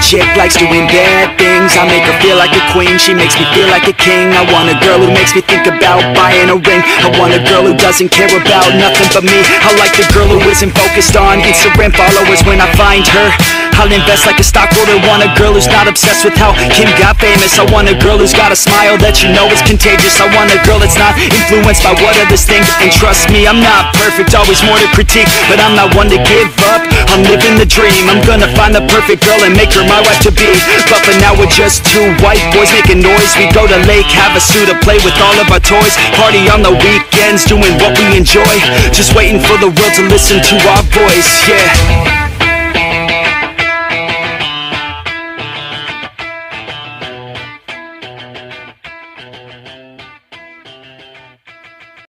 chick likes doing bad things. I make her feel like a queen, she makes me feel like a king. I want a girl who makes me think about buying a ring. I want a girl who doesn't care about nothing but me. I like the girl who isn't focused on Instagram followers. When I find her, I'll invest like a stockholder. Want a girl who's not obsessed with how Kim got famous. I want a girl who's got a smile that you know is contagious. I want a girl that's not influenced by what others think. And trust me, I'm not perfect, always more to critique, but I'm not one to give up, I'm living the dream. I'm gonna find the perfect girl and make her my wife to be. But for now we're just two white boys making noise. We go to lake, have a suit to play with all of our toys. Party on the weekends, doing what we enjoy. Just waiting for the world to listen to our voice, yeah.